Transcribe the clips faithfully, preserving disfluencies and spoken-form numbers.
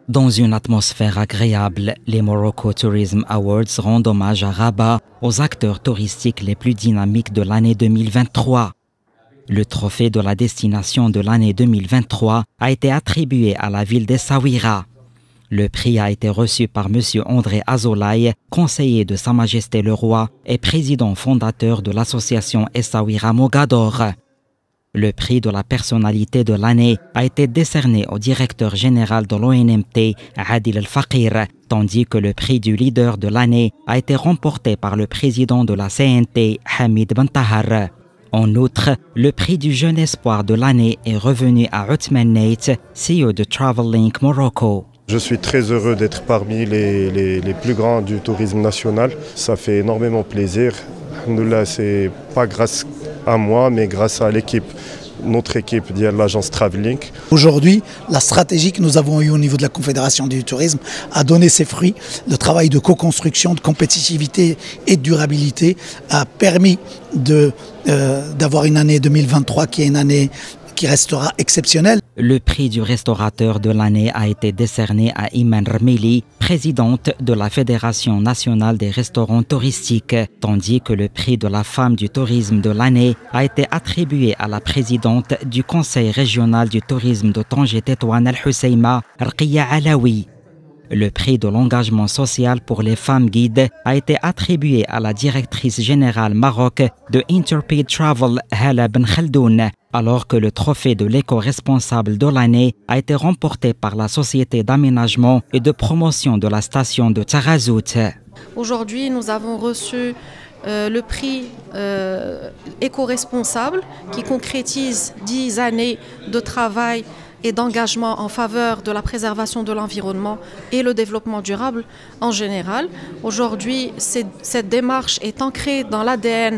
Dans une atmosphère agréable, les Morocco Tourism Awards rendent hommage à Rabat, aux acteurs touristiques les plus dynamiques de l'année deux mille vingt-trois. Le trophée de la destination de l'année deux mille vingt-trois a été attribué à la ville d'Essaouira. Le prix a été reçu par M. André Azolaï, conseiller de Sa Majesté le Roi et président fondateur de l'association Essaouira Mogador. Le prix de la personnalité de l'année a été décerné au directeur général de l'O N M T, Adil El-Fakir, tandis que le prix du leader de l'année a été remporté par le président de la C N T, Hamid Bentahar. En outre, le prix du jeune espoir de l'année est revenu à Othman Nate, C E O de Travel Link Morocco. Je suis très heureux d'être parmi les, les, les plus grands du tourisme national. Ça fait énormément plaisir. Alhamdoulilah, c'est pas grâce à moi, mais grâce à l'équipe, notre équipe de l'agence Travelink. Aujourd'hui, la stratégie que nous avons eue au niveau de la Confédération du tourisme a donné ses fruits. Le travail de co-construction, de compétitivité et de durabilité a permis de, euh, d'avoir une année deux mille vingt-trois qui est une année qui restera exceptionnelle. Le prix du restaurateur de l'année a été décerné à Iman Rmeli, présidente de la Fédération nationale des restaurants touristiques, tandis que le prix de la femme du tourisme de l'année a été attribué à la présidente du Conseil régional du tourisme de Tanger-Tétouan Al-Husseima, Rqiya Alaoui. Le prix de l'engagement social pour les femmes guides a été attribué à la directrice générale Maroc de Interpaid Travel, Hala Ben Khaldoun, alors que le trophée de l'éco-responsable de l'année a été remporté par la société d'aménagement et de promotion de la station de Tarazout. Aujourd'hui, nous avons reçu euh, le prix euh, éco-responsable qui concrétise dix années de travail et d'engagement en faveur de la préservation de l'environnement et le développement durable en général. Aujourd'hui, cette démarche est ancrée dans l'A D N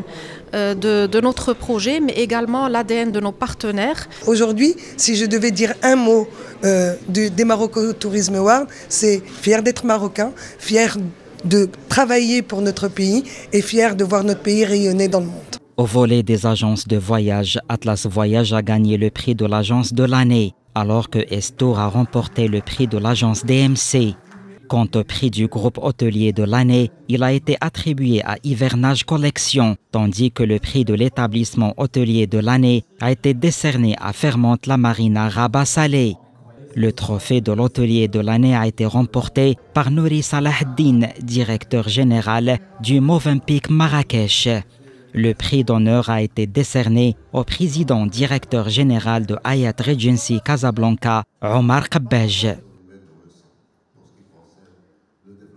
de, de notre projet, mais également l'A D N de nos partenaires. Aujourd'hui, si je devais dire un mot euh, de, des Morocco Tourism Awards, c'est fier d'être marocain, fier de travailler pour notre pays et fier de voir notre pays rayonner dans le monde. Au volet des agences de voyage, Atlas Voyage a gagné le prix de l'agence de l'année, alors que Estour a remporté le prix de l'agence D M C. Quant au prix du groupe hôtelier de l'année, il a été attribué à Hivernage Collection, tandis que le prix de l'établissement hôtelier de l'année a été décerné à Fermente La Marina Rabat Salé. Le trophée de l'hôtelier de l'année a été remporté par Nouri Salahdine, directeur général du Movenpick Marrakech. Le prix d'honneur a été décerné au président directeur général de Hyatt Regency Casablanca, Omar Kabbaj.